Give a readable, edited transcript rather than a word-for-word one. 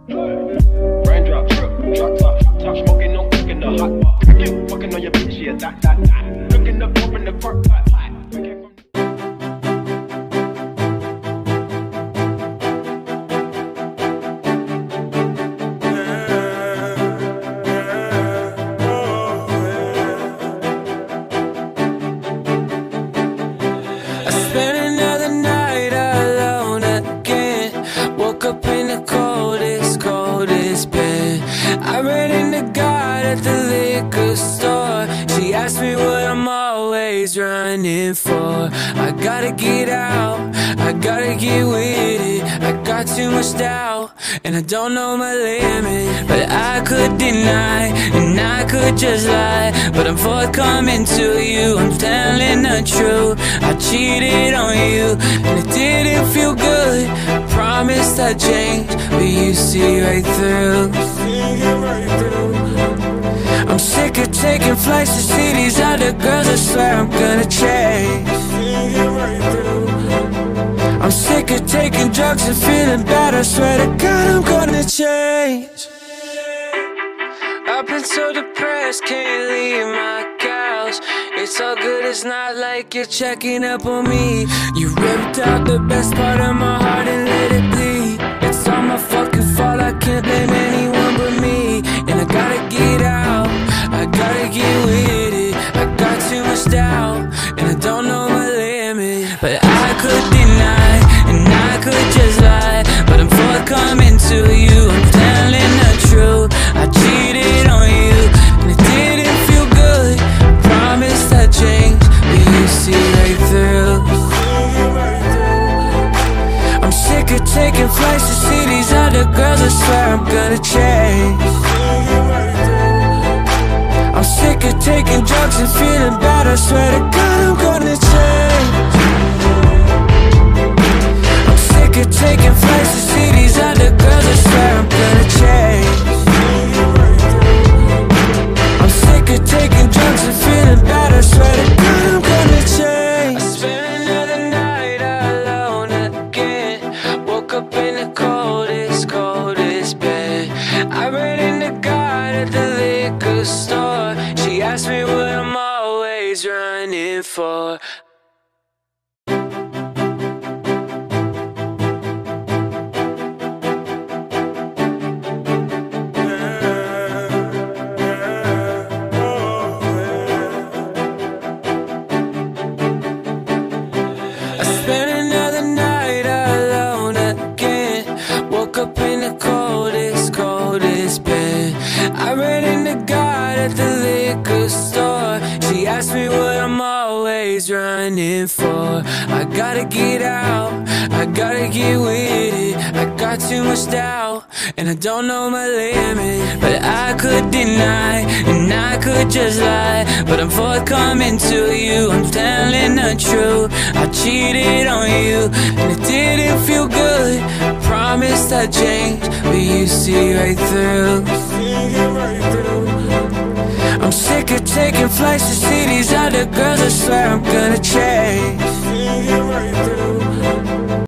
Raindrop, drop top, top smoking, no cooking the hot pot. I keep fucking on your bitch, yeah, that. Looking up, open the park, pot. Spent another night alone again. Woke up in the coldest, coldest bed. I ran into God at the liquor store. She asked me what I'm always running for. I gotta get out, I gotta get with it. I got too much doubt, and I don't know my limit. But I could deny, and I could just lie. But I'm forthcoming to you, I'm telling the truth. I cheated on you, and it didn't feel good. I promised I'd change, but you see right through. I'm sick of taking flights to see these other girls. I swear I'm gonna change. I'm sick of taking drugs and feeling bad. I swear to God I'm gonna change. I've been so depressed, can't leave my couch. It's all good, it's not like you're checking up on me. You ripped out the best part of my heart and let it bleed. It's all my fucking fault, I can't blame anyone but me. And I gotta get out, I gotta get with it. I got too much doubt, and I don't know my limit. But I could deny, and I could just lie. But I'm forthcoming to you, I'm telling the truth. I cheated on you, and it didn't feel good. I promised I'd change, but you see right through. I'm sick of taking flights to see these other girls. I swear I'm gonna change. I'm sick of taking drugs and feeling bad. I swear to God I'm gonna change. I'm sick of taking flights to see these other girls. I swear I'm gonna change. I'm sick of taking drugs and feeling bad. I swear to God I'm gonna change. I spent another night alone again. Woke up in the coldest, coldest bed. I ran into God at the liquor store. She asked me what I'm always running for. I spent another night alone again. Woke up in the coldest, coldest bed. I ran into God at the liquor store. She asked me what I'm always running for. I gotta get out, I gotta get with it. I got too much doubt, and I don't know my limit. But I could deny, and I could just lie. But I'm forthcoming to you, I'm telling the truth. I cheated on you, and it didn't feel good. I promised I'd change, but you see right through. I'm sick of taking flights to see these other girls. I swear I'm gonna change.